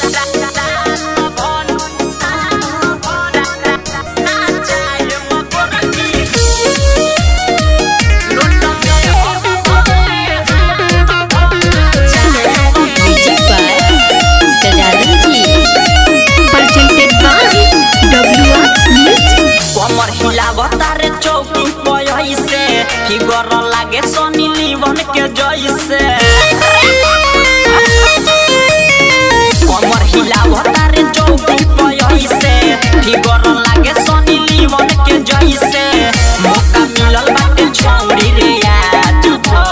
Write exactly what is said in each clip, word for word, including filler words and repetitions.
हिलावतारे चौकी पैसे फिगर लागे सनी लीवन के जैसे कमर हिलावतारे चौकी पैसे फिगर लागे सनी लीवन के जैसे मौका मिलल बाटे छौड़ी रे आज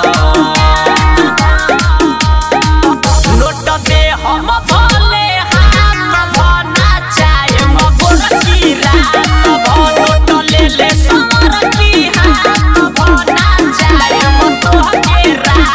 नोट दे हम भले हाथ भना चाहे मगोर की रात नोट ले ले समर की हाथ भना चाहे मगोर की रात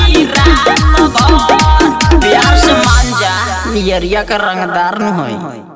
एरिया का रंगदार न होई।